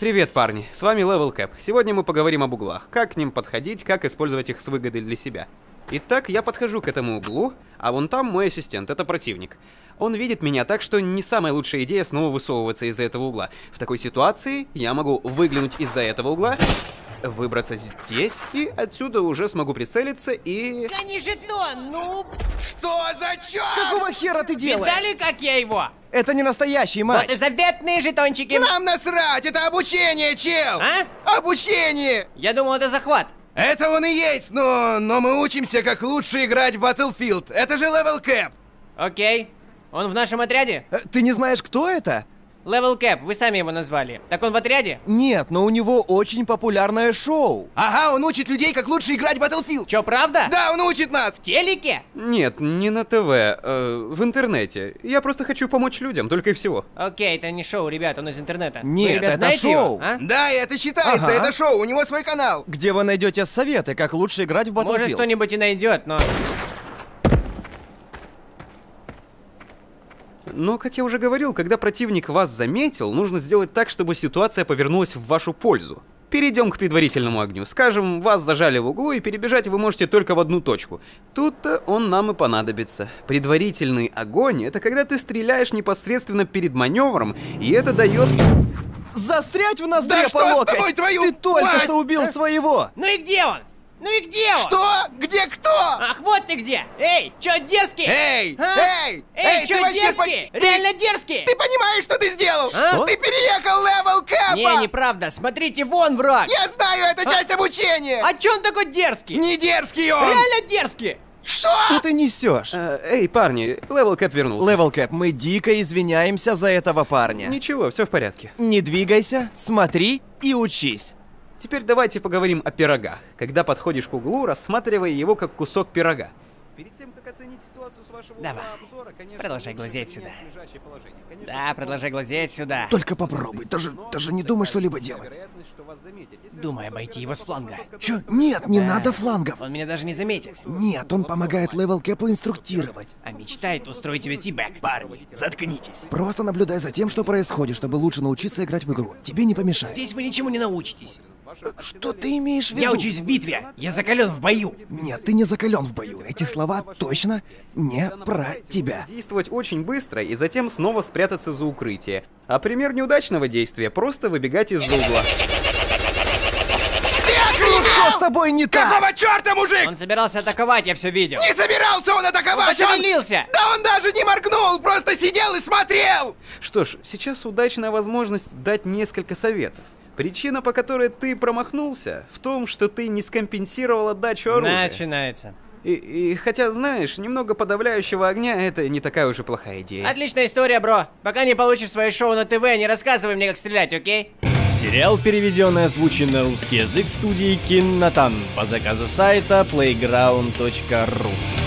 Привет, парни, с вами Level Cap. Сегодня мы поговорим об углах, как к ним подходить, как использовать их с выгодой для себя. Итак, я подхожу к этому углу, а вон там мой ассистент, это противник. Он видит меня так, что не самая лучшая идея снова высовываться из-за этого угла. В такой ситуации я могу выглянуть из-за этого угла, выбраться здесь, и отсюда уже смогу прицелиться и... Гони жетон, ну... Что за черт? Какого хера ты делаешь? Видали, как я его? Это не настоящий матч. Вот и заветные жетончики. Нам насрать, это обучение, чел! А? Обучение! Я думал, это захват. Это он и есть, но мы учимся, как лучше играть в Battlefield. Это же Level Cap. Окей. Он в нашем отряде? Ты не знаешь, кто это? Level Cap, вы сами его назвали. Так он в отряде? Нет, но у него очень популярное шоу. Ага, он учит людей, как лучше играть в Battlefield. Чё, правда? Да, он учит нас. В телеке? Нет, не на ТВ, в интернете. Я просто хочу помочь людям, только и всего. Окей, это не шоу, ребят, он из интернета. Нет, Вы, ребят, это знаете шоу. его, а? Да, и это считается, Ага. это шоу, у него свой канал. Где вы найдете советы, как лучше играть в Может, Battlefield? кто-нибудь и найдет, но... Но, как я уже говорил, когда противник вас заметил, нужно сделать так, чтобы ситуация повернулась в вашу пользу. Перейдем к предварительному огню. Скажем, вас зажали в углу, и перебежать вы можете только в одну точку. Тут-то он нам и понадобится. Предварительный огонь — это когда ты стреляешь непосредственно перед маневром, и это дает... Застрять в ноздре Да по что с локоть! тобой, твою Ты только мать? что убил своего! Ну и где он? Ну и где он? Что? Где кто? Ах, вот ты где! Эй, чё дерзкий? Эй, А? эй, Эй, чё ты вообще дерзкий? ты- Реально дерзкий! Ты понимаешь, что ты сделал? А? Ты переехал Level Cap! Не, неправда, смотрите, вон враг! Я знаю, это часть обучения! А чё он такой дерзкий? Не дерзкий он! Реально дерзкий! Что? Что ты несешь? Эй, парни, Level Cap вернулся. Level Cap, мы дико извиняемся за этого парня. Ничего, все в порядке. Не двигайся, смотри и учись. Теперь давайте поговорим о пирогах. Когда подходишь к углу, рассматривай его как кусок пирога. Перед тем, как оценить ситуацию с вашего Давай. угла обзора, конечно, Продолжай лучше глазеть принять сюда. лежачее положение. Конечно, Да, продолжай глазеть сюда. Только попробуй, даже не думай что-либо делать. вероятность, что вас заметят. Если Думай обойти его с фланга. Чё? Нет, не надо флангов. Он меня даже не заметит. Нет, он помогает Level Cap'у инструктировать. А мечтает устроить тебе тибэк. Парни, заткнитесь. Просто наблюдай за тем, что происходит, чтобы лучше научиться играть в игру. Тебе не помешает. Здесь вы ничему не научитесь. Что ты имеешь в виду? Я учусь в битве. Я закален в бою. Нет, ты не закален в бою. Эти слова точно не про тебя. действовать очень быстро и затем снова спрятаться за укрытие. А пример неудачного действия — просто выбегать из-за угла. Что с тобой не так? Какого черта, мужик? Он собирался атаковать, я все видел. Не собирался он атаковать! Он пошевелился! Да он даже не моргнул, просто сидел и смотрел! Что ж, сейчас удачная возможность дать несколько советов. Причина, по которой ты промахнулся, в том, что ты не скомпенсировал отдачу оружия. Начинается. И хотя, знаешь, немного подавляющего огня — это не такая уж и плохая идея. Отличная история, бро. Пока не получишь свое шоу на ТВ, не рассказывай мне, как стрелять, окей? Сериал переведен и озвучен на русский язык студии Киннатан по заказу сайта playground.ru.